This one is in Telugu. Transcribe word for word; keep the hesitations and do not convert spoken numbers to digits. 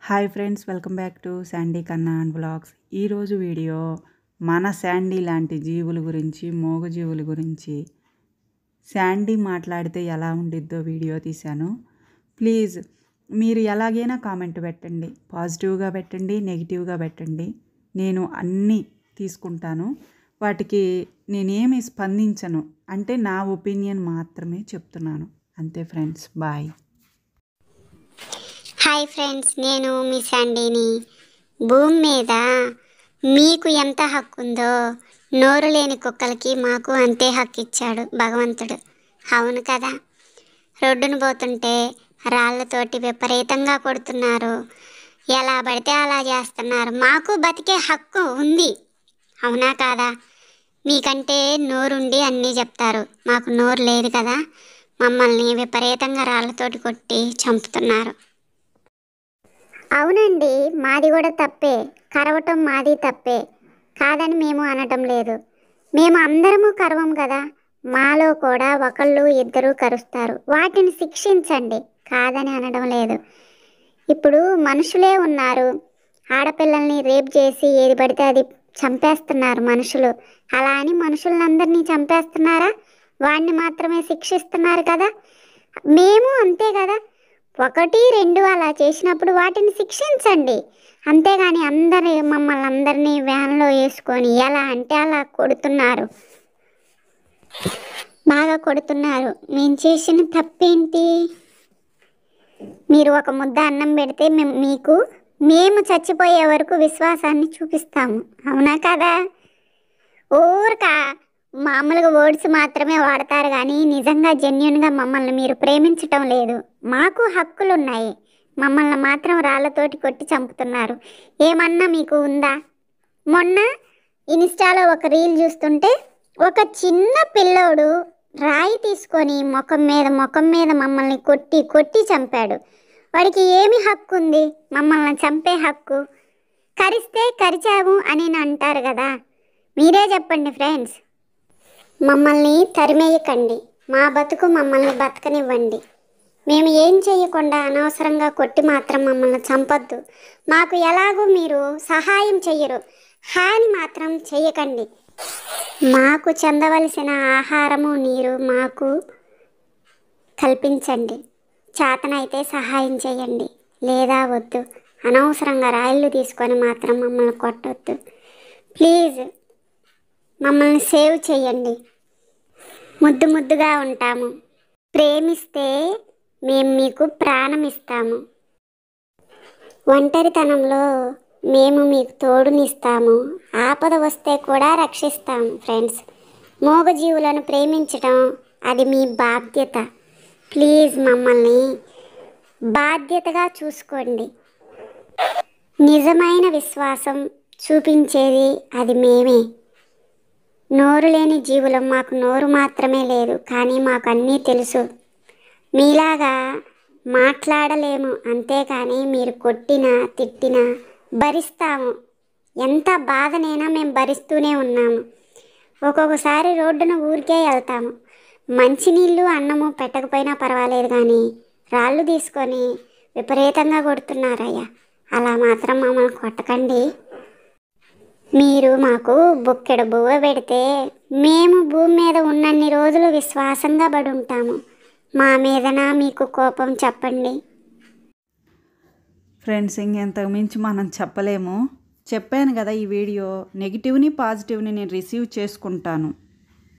Hi friends, welcome back to Sandy Kanna and vlogs. ఈరోజు వీడియో మన శాండీ లాంటి జీవుల గురించి, మూగజీవుల గురించి. శాండీ మాట్లాడితే ఎలా ఉండిద్దో వీడియో తీశాను. ప్లీజ్ మీరు ఎలాగైనా కామెంట్ పెట్టండి, పాజిటివ్గా పెట్టండి, నెగిటివ్గా పెట్టండి. నేను అన్నీ తీసుకుంటాను, వాటికి నేనేమి స్పందించను. అంటే నా ఒపీనియన్ మాత్రమే చెప్తున్నాను అంతే ఫ్రెండ్స్. బాయ్. హాయ్ ఫ్రెండ్స్, నేను మీ శాండీని. భూమి మీద మీకు ఎంత హక్కు ఉందో నోరు లేని కుక్కలకి మాకు అంతే హక్కు ఇచ్చాడు భగవంతుడు. అవును కదా. రోడ్డును పోతుంటే రాళ్ళతోటి విపరీతంగా కొడుతున్నారు, ఎలా పడితే అలా చేస్తున్నారు. మాకు బతికే హక్కు ఉంది, అవునా కాదా? మీకంటే నోరుండి అన్నీ చెప్తారు, మాకు నోరు లేదు కదా. మమ్మల్ని విపరీతంగా రాళ్ళతోటి కొట్టి చంపుతున్నారు. అవునండి, మాది కూడా తప్పే, కరవటం మాది తప్పే కాదని మేము అనటం లేదు. మేము అందరము కరవం కదా, మాలో కూడా ఒకళ్ళు ఇద్దరు కరుస్తారు, వాటిని శిక్షించండి కాదని అనడం లేదు. ఇప్పుడు మనుషులే ఉన్నారు, ఆడపిల్లల్ని రేప్ చేసి ఏది పడితే అది చంపేస్తున్నారు మనుషులు. అలా అని మనుషులందరినీ చంపేస్తున్నారా? వాడిని మాత్రమే శిక్షిస్తున్నారు కదా. మేము అంతే కదా, ఒకటి రెండు అలా చేసినప్పుడు వాటిని శిక్షించండి, అంతేగాని అందరి మమ్మల్ని అందరినీ వ్యాన్లో వేసుకొని ఎలా అంటే అలా కొడుతున్నారు, బాగా కొడుతున్నారు. మేము చేసిన తప్పేంటి? మీరు ఒక ముద్ద అన్నం పెడితే మేము మీకు మేము చచ్చిపోయే వరకు విశ్వాసాన్ని చూపిస్తాము, అవునా కదా. ఊరకా మామూలుగా వర్డ్స్ మాత్రమే వాడతారు కానీ నిజంగా జెన్యున్గా మమ్మల్ని మీరు ప్రేమించటం లేదు. మాకు హక్కులు ఉన్నాయి, మమ్మల్ని మాత్రం రాళ్ళతోటి కొట్టి చంపుతున్నారు. ఏమన్నా మీకు ఉందా? మొన్న ఇన్స్టాలో ఒక రీల్ చూస్తుంటే ఒక చిన్న పిల్లోడు రాయి తీసుకొని ముఖం మీద ముఖం మీద మమ్మల్ని కొట్టి కొట్టి చంపాడు. వాడికి ఏమి హక్కు ఉంది మమ్మల్ని చంపే హక్కు? కరిస్తే కరిచాము అని అంటారు కదా. మీరే చెప్పండి ఫ్రెండ్స్. మమ్మల్ని తరిమేయకండి, మా బతుకు మమ్మల్ని బతకనివ్వండి. మేము ఏం చేయకుండా అనవసరంగా కొట్టి మాత్రం మమ్మల్ని చంపొద్దు. మాకు ఎలాగూ మీరు సహాయం చెయ్యరు, హాని మాత్రం చెయ్యకండి. మాకు చెందవలసిన ఆహారము నీరు మాకు కల్పించండి. చేతనైతే సహాయం చేయండి, లేదా వద్దు. అనవసరంగా రాయిళ్ళు తీసుకొని మాత్రం మమ్మల్ని కొట్టొద్దు. ప్లీజ్ మమ్మల్ని సేవ్ చేయండి. ముద్దు ముద్దుగా ఉంటాము, ప్రేమిస్తే మేము మీకు ప్రాణం ఇస్తాము. ఒంటరితనంలో మేము మీకు తోడునిస్తాము, ఆపద వస్తే కూడా రక్షిస్తాము. ఫ్రెండ్స్, మూగజీవులను ప్రేమించడం అది మీ బాధ్యత. ప్లీజ్ మమ్మల్ని బాధ్యతగా చూసుకోండి. నిజమైన విశ్వాసం చూపించేది అది మేమే. నోరు లేని జీవులం, మాకు నోరు మాత్రమే లేదు కానీ మాకు అన్నీ తెలుసు. మీలాగా మాట్లాడలేము, అంతేకాని మీరు కొట్టినా తిట్టినా భరిస్తాము. ఎంత బాధనైనా మేము భరిస్తూనే ఉన్నాము. ఒక్కొక్కసారి రోడ్డున ఊరికే వెళ్తాము, మంచినీళ్ళు అన్నము పెట్టకపోయినా పర్వాలేదు కానీ రాళ్ళు తీసుకొని విపరీతంగా కొడుతున్నారయ్యా. అలా మాత్రం మమ్మల్ని కొట్టకండి. మీరు మాకు బుక్కెడు బువ్వ పెడితే మేము భూమి మీద ఉన్నన్ని రోజులు విశ్వాసంగా పడి ఉంటాము. మా మీదనా మీకు కోపం? చెప్పండి ఫ్రెండ్స్, ఇంకెంతకు మించి మనం చెప్పలేము. చెప్పాను కదా, ఈ వీడియో నెగిటివ్ని పాజిటివ్ని నేను రిసీవ్ చేసుకుంటాను.